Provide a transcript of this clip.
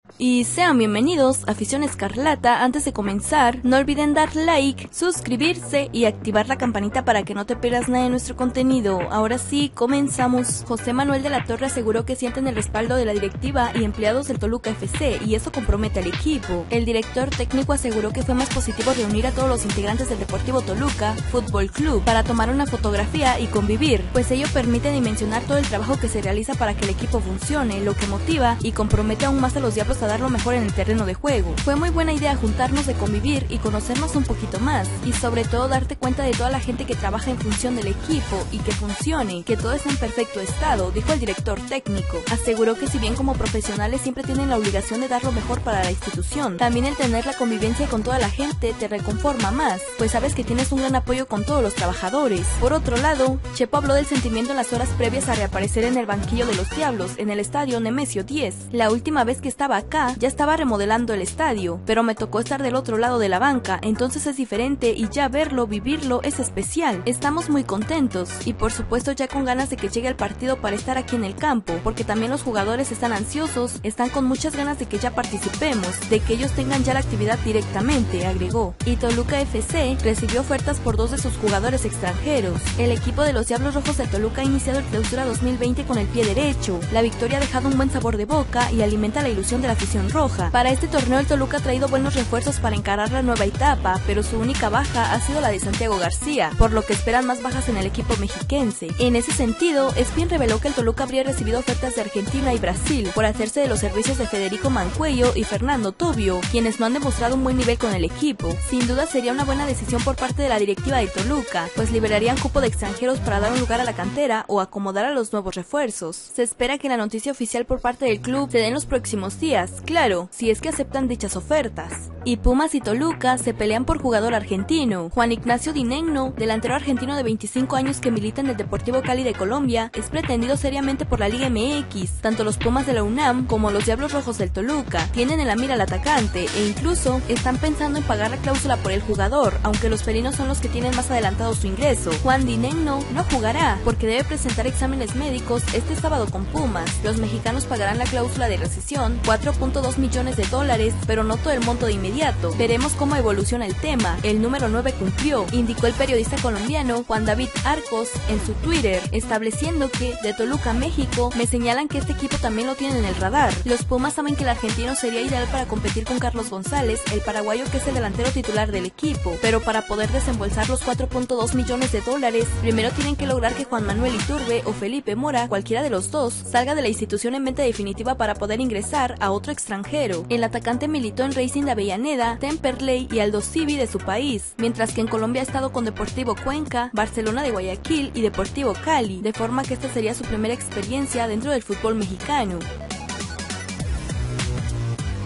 Y sean bienvenidos, afición escarlata. Antes de comenzar, no olviden dar like, suscribirse y activar la campanita para que no te pierdas nada de nuestro contenido. Ahora sí, comenzamos. José Manuel de la Torre aseguró que sienten el respaldo de la directiva y empleados del Toluca FC y eso compromete al equipo. El director técnico aseguró que fue más positivo reunir a todos los integrantes del Deportivo Toluca Fútbol Club para tomar una fotografía y convivir, pues ello permite dimensionar todo el trabajo que se realiza para que el equipo funcione, lo que motiva y compromete aún más a los Diablos a dar lo mejor en el terreno de juego. Fue muy buena idea juntarnos, de convivir y conocernos un poquito más, y sobre todo darte cuenta de toda la gente que trabaja en función del equipo y que funcione, que todo está en perfecto estado, dijo el director técnico. Aseguró que si bien como profesionales siempre tienen la obligación de dar lo mejor para la institución, también el tener la convivencia con toda la gente te reconforma más, pues sabes que tienes un gran apoyo con todos los trabajadores. Por otro lado, Chepo habló del sentimiento en las horas previas a reaparecer en el banquillo de los Diablos en el estadio Nemesio 10. La última vez que estaba acá ya estaba remodelando el estadio, pero me tocó estar del otro lado de la banca, entonces es diferente y ya verlo, vivirlo es especial. Estamos muy contentos y por supuesto ya con ganas de que llegue el partido para estar aquí en el campo, porque también los jugadores están ansiosos, están con muchas ganas de que ya participemos, de que ellos tengan ya la actividad directamente, agregó. Y Toluca FC recibió ofertas por 2 de sus jugadores extranjeros. El equipo de los Diablos Rojos de Toluca ha iniciado el Clausura 2020 con el pie derecho. La victoria ha dejado un buen sabor de boca y alimenta la ilusión de la afición roja. Para este torneo el Toluca ha traído buenos refuerzos para encarar la nueva etapa, pero su única baja ha sido la de Santiago García, por lo que esperan más bajas en el equipo mexiquense. En ese sentido, ESPN reveló que el Toluca habría recibido ofertas de Argentina y Brasil por hacerse de los servicios de Federico Mancuello y Fernando Tobio, quienes no han demostrado un buen nivel con el equipo. Sin duda sería una buena decisión por parte de la directiva de Toluca, pues liberarían cupo de extranjeros para dar un lugar a la cantera o acomodar a los nuevos refuerzos. Se espera que la noticia oficial por parte del club se dé en los próximos días, claro, si es que aceptan dichas ofertas. Y Pumas y Toluca se pelean por jugador argentino. Juan Ignacio Dinenno, delantero argentino de 25 años que milita en el Deportivo Cali de Colombia, es pretendido seriamente por la Liga MX. Tanto los Pumas de la UNAM como los Diablos Rojos del Toluca tienen en la mira al atacante e incluso están pensando en pagar la cláusula por el jugador, aunque los felinos son los que tienen más adelantado su ingreso. Juan Dinenno no jugará porque debe presentar exámenes médicos este sábado con Pumas. Los mexicanos pagarán la cláusula de rescisión, $4.2 millones, pero no todo el monto de inmediato. Veremos cómo evoluciona el tema. El número 9 cumplió, indicó el periodista colombiano Juan David Arcos en su Twitter, estableciendo que de Toluca, México, me señalan que este equipo también lo tiene en el radar. Los Pumas saben que el argentino sería ideal para competir con Carlos González, el paraguayo que es el delantero titular del equipo, pero para poder desembolsar los $4.2 millones, primero tienen que lograr que Juan Manuel Iturbe o Felipe Mora, cualquiera de los dos, salga de la institución en venta definitiva para poder ingresar a otro extranjero. El atacante militó en Racing de Avellaneda, Temperley y Aldo Civi de su país, mientras que en Colombia ha estado con Deportivo Cuenca, Barcelona de Guayaquil y Deportivo Cali, de forma que esta sería su primera experiencia dentro del fútbol mexicano.